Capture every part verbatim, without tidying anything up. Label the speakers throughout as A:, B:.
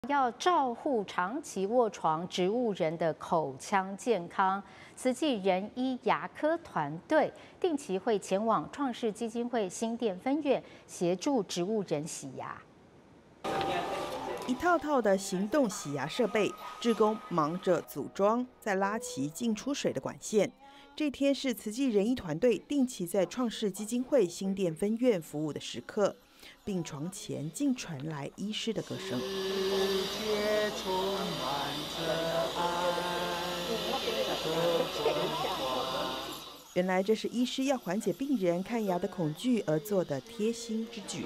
A: 要照护长期卧床植物人的口腔健康，慈济人医牙科团队定期会前往创世基金会新店分院协助植物人洗牙。
B: 一套套的行动洗牙设备，志工忙着组装，再拉齐进出水的管线。这天是慈济人医团队定期在创世基金会新店分院服务的时刻，病床前竟传来医师的歌声。世界充满着爱。原来这是医师要缓解病人看牙的恐惧而做的贴心之举。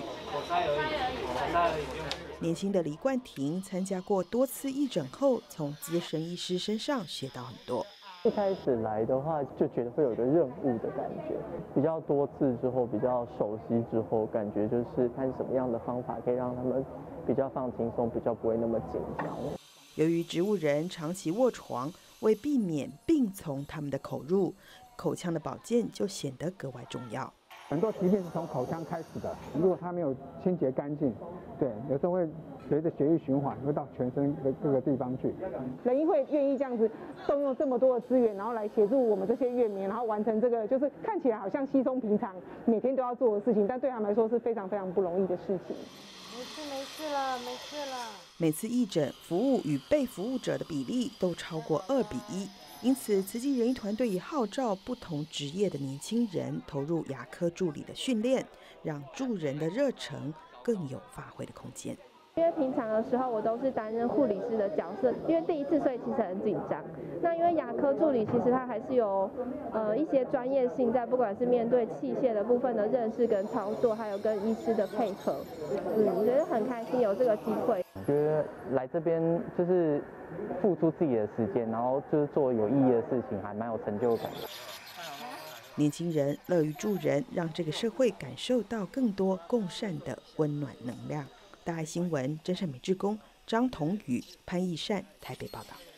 B: 年轻的李冠廷参加过多次义诊后，从资深医师身上学到很多。
C: 一开始来的话，就觉得会有一个任务的感觉，比较多次之后，比较熟悉之后，感觉就是看什么样的方法可以让他们比较放轻松，比较不会那么紧张。
B: 由于植物人长期卧床，为避免病从他们的口入，口腔的保健就显得格外重要。
D: 很多疾病是从口腔开始的，如果它没有清洁干净，对，有时候会随着血液循环会到全身的各个地方去。
E: 人医会愿意这样子动用这么多的资源，然后来协助我们这些院民，然后完成这个就是看起来好像稀松平常，每天都要做的事情，但对他们来说是非常非常不容易的事情。
F: 没事没事了，没事了。
B: 每次义诊服务与被服务者的比例都超过二比一。因此，慈济人医团队也号召不同职业的年轻人投入牙科助理的训练，让助人的热忱更有发挥的空间。
G: 因为平常的时候我都是担任护理师的角色，因为第一次所以其实很紧张。那因为牙科助理其实他还是有呃一些专业性在，不管是面对器械的部分的认识跟操作，还有跟医师的配合，嗯，我觉得很开心有这个机会。
C: 我觉得来这边就是付出自己的时间，然后就是做有意义的事情，还蛮有成就感的。
B: 年轻人乐于助人，让这个社会感受到更多共善的温暖能量。大爱新闻真善美志工张彤宇、潘义善台北报道。